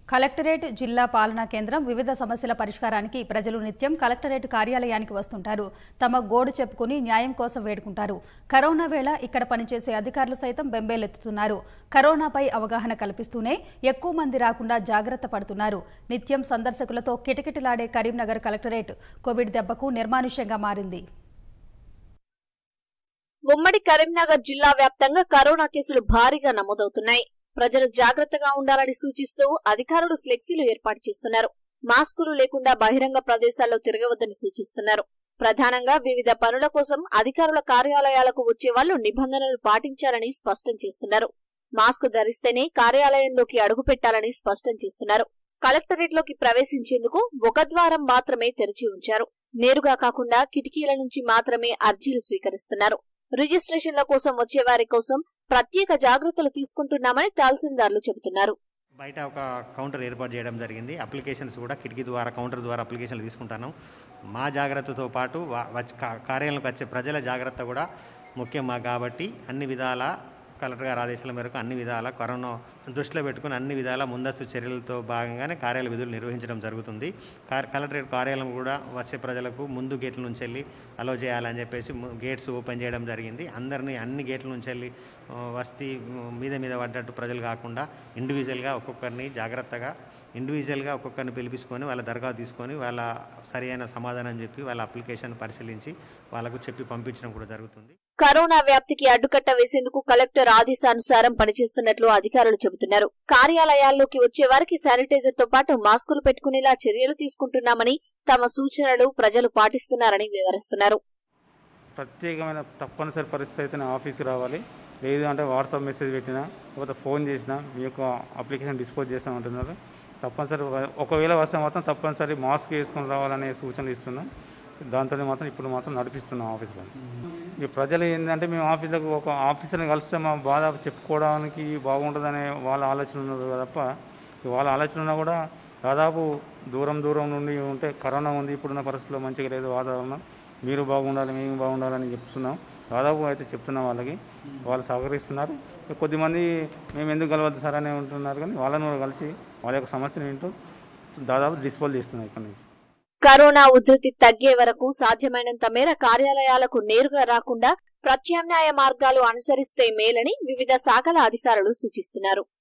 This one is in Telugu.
కలెక్టరేట్ జిల్లా పాలనా కేంద్రం వివిధ సమస్యల పరిష్కారానికి ప్రజలు నిత్యం కలెక్టరేట్ కార్యాలయానికి వస్తుంటారు. తమ గోడు చెప్పుకుని న్యాయం కోసం వేడుకుంటారు. కరోనా వేళ ఇక్కడ పనిచేసే అధికారులు సైతం బెంబేలెత్తుతున్నారు. కరోనాపై అవగాహన కల్పిస్తూనే ఎక్కువ మంది రాకుండా జాగ్రత్త పడుతున్నారు. నిత్యం సందర్శకులతో కిటకిటలాడే కరీంనగర్ కలెక్టరేట్ కోవిడ్ దెబ్బకు నిర్మానుష్యంగా మారింది. ఉమ్మడి కరీంనగర్ జిల్లా వ్యాప్తంగా కరోనా కేసులు భారీగా నమోదవుతున్నాయి. ప్రజలు జాగ్రత్తగా ఉండాలని సూచిస్తూ అధికారులు ఫ్లెక్సీలు ఏర్పాటు చేస్తున్నారు. మాస్కులు లేకుండా బహిరంగ ప్రదేశాల్లో తిరగవద్దని సూచిస్తున్నారు. ప్రధానంగా వివిధ పనుల కోసం అధికారుల కార్యాలయాలకు వచ్చే వాళ్లు నిబంధనలు పాటించాలని స్పష్టం చేస్తున్నారు. మాస్క్ ధరిస్తేనే కార్యాలయంలోకి అడుగుపెట్టాలని స్పష్టం చేస్తున్నారు. కలెక్టరేట్లోకి ప్రవేశించేందుకు ఒక ద్వారం మాత్రమే తెరిచి ఉంచారు. నేరుగా కాకుండా కిటికీల నుంచి మాత్రమే అర్జీలు స్వీకరిస్తున్నారు. రిజిస్ట్రేషన్ల కోసం వచ్చేవారి కోసం ప్రత్యేక జాగ్రత్తలు తీసుకుంటున్నామని తహసీల్దార్లు చెబుతున్నారు. బయట ఒక కౌంటర్ ఏర్పాటు చేయడం జరిగింది. అప్లికేషన్స్ కూడా కిటికీ ద్వారా కౌంటర్ ద్వారా అప్లికేషన్లు తీసుకుంటున్నాం. మా జాగ్రత్తతో పాటు కార్యాలయంలోకి వచ్చే ప్రజల జాగ్రత్త కూడా ముఖ్యం కాబట్టి అన్ని విధాల కలెక్టర్ గారి ఆదేశాల మేరకు అన్ని విధాల కరోనా దృష్టిలో పెట్టుకుని అన్ని విధాల ముందస్తు చర్యలతో భాగంగానే కార్యాలయ విధులు నిర్వహించడం జరుగుతుంది. కలెక్టరేట్ కార్యాలయం కూడా వచ్చే ప్రజలకు ముందు గేట్ల నుంచి వెళ్ళి అలో చేయాలని చెప్పేసి గేట్స్ ఓపెన్ చేయడం జరిగింది. అందరినీ అన్ని గేట్ల నుంచి వెళ్ళి వస్తీ మీద పడ్డట్టు ప్రజలు కాకుండా ఇండివిజువల్గా ఒక్కొక్కరిని పిలిపించుకొని వాళ్ళ దరఖాస్తు తీసుకొని వాళ్ళ సరైన సమాధానం చెప్పి వాళ్ళ అప్లికేషన్ పరిశీలించి వాళ్ళకు చెప్పి పంపించడం కూడా జరుగుతుంది. కరోనా వ్యాప్తికి అడ్డుకట్ట వేసేందుకు కలెక్టర్ ఆదేశానుసారం పనిచేస్తున్నట్లు అధికారులు చెబుతున్నారు. కార్యాలయాల్లోకి వచ్చే వారికి శానిటైజర్ తో పాటు మాస్కులు పెట్టుకునేలా చర్యలు తీసుకుంటున్నామని, తమ సూచనలు ప్రజలు పాటిస్తున్నారని వివరిస్తున్నారు. ప్రత్యేకమైన తప్పనిసరి పరిస్థితి అయితే ఆఫీస్కి రావాలి. లేదు అంటే వాట్సాప్ మెసేజ్ పెట్టినా లేకపోతే ఫోన్ చేసినా మీ యొక్క అప్లికేషన్ డిస్పోజ్ చేస్తామంటున్నారు. తప్పనిసరి ఒకవేళ వస్తే మాత్రం తప్పనిసరి మాస్క్ వేసుకొని రావాలనే సూచనలు ఇస్తున్నాం. దాంతో మాత్రం ఇప్పుడు మాత్రం నడిపిస్తున్నాం ఆఫీసులో. ఈ ప్రజలు ఏంటంటే మేము ఆఫీసులకు ఒక ఆఫీసర్ని కలిస్తే మా బాధ చెప్పుకోవడానికి బాగుంటుందనే వాళ్ళ ఆలోచన ఉన్నది తప్ప వాళ్ళ ఆలోచన ఉన్నా కూడా దాదాపు దూరం నుండి ఉంటే కరోనా ఉంది, ఇప్పుడున్న పరిస్థితుల్లో మంచిగా లేదు వాతావరణం, మీరు బాగుండాలి మేము బాగుండాలని చెప్తున్నాం. దాదాపు అయితే చెప్తున్నాం వాళ్ళకి, వాళ్ళు సహకరిస్తున్నారు. కొద్దిమంది మేము ఎందుకు కలవద్దు సార్ అనే ఉంటున్నారు, కానీ వాళ్ళని కూడా కలిసి వాళ్ళ యొక్క సమస్యను వింటూ దాదాపు డిస్పోజ్ చేస్తున్నాం ఇక్కడి నుంచి. కరోనా ఉధృతి తగ్గే వరకు సాధ్యమైనంత మేర కార్యాలయాలకు నేరుగా రాకుండా ప్రత్యామ్నాయ మార్గాలు అనుసరిస్తే మేలని వివిధ శాఖల అధికారులు సూచిస్తున్నారు.